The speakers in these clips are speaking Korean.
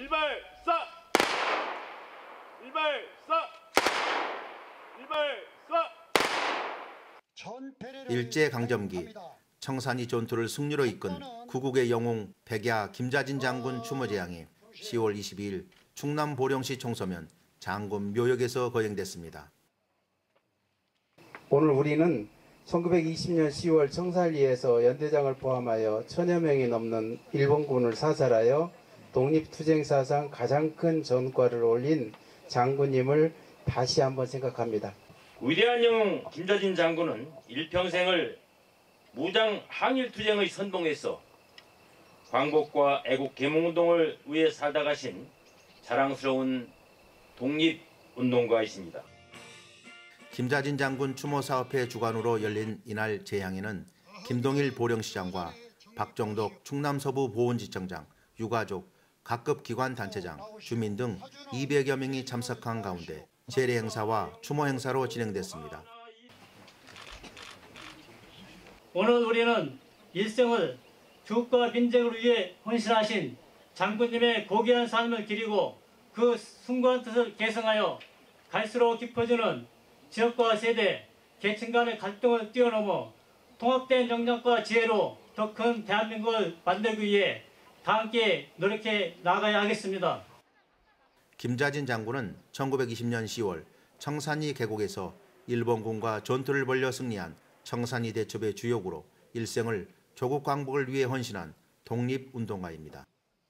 일발사! 일발사! 일발사! 일제강점기 청산리 전투를 승리로 이끈 구국의 영웅 백야 김자진 장군 추모제양이 10월 22일 충남 보령시 총서면 장군 묘역에서 거행됐습니다. 오늘 우리는 1920년 10월 청산리에서 연대장을 포함하여 1000여 명이 넘는 일본군을 사살하여 독립투쟁사상 가장 큰 전과를 올린 장군님을 다시 한번 생각합니다. 위대한 영웅 김자진 장군은 일평생을 무장 항일투쟁의 선봉에서 광복과 애국 계몽운동을 위해 살다 가신 자랑스러운 독립운동가이십니다. 김자진 장군 추모사업회 주관으로 열린 이날 제향에는 김동일 보령시장과 박정덕 충남서부보훈지청장, 유가족, 각급 기관단체장, 주민 등 200여 명이 참석한 가운데 제례 행사와 추모 행사로 진행됐습니다. 오늘 우리는 일생을 주국과 민족을 위해 헌신하신 장군님의 고귀한 삶을 기리고 그 숭고한 뜻을 계승하여 갈수록 깊어지는 지역과 세대, 계층 간의 갈등을 뛰어넘어 통합된 역량과 지혜로 더 큰 대한민국을 만들기 위해 다 함께 노력해 나가야 하겠습니다. 김자진 장군은 1920년 10월 청산리 계곡에서 일본군과 전투를 벌여 승리한 청산리 대첩의 주역으로 일생을 조국 광복을 위해 헌신한 독립운동가입니다.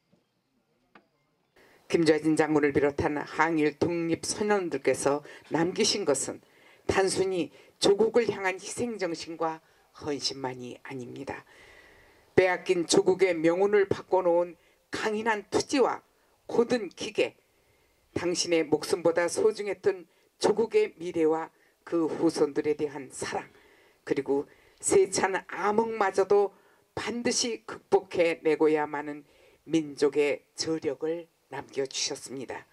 김자진 장군을 비롯한 항일 독립 선원들께서 남기신 것은 단순히 조국을 향한 희생정신과 헌신만이 아닙니다. 빼앗긴 조국의 명운을 바꿔놓은 강인한 투지와 고든 기계, 당신의 목숨보다 소중했던 조국의 미래와 그 후손들에 대한 사랑, 그리고 세찬 암흑마저도 반드시 극복해내고야만은 민족의 저력을 남겨주셨습니다.